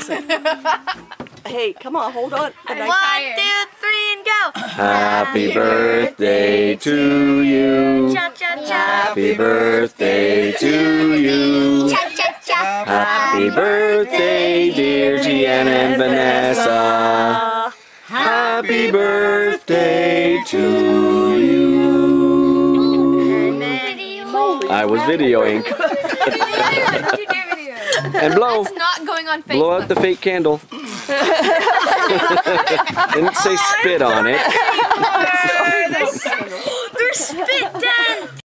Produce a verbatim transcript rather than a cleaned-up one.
listen. Hey, come on, hold on. One, two, three, and go. Happy birthday to you. Cha cha cha. Happy birthday to you. Cha cha cha. Happy birthday, dear Gianna and Vanessa. Happy birthday to you. I was videoing. And blow. It's not going on Facebook. Blow out the fake candle. Didn't say spit on it.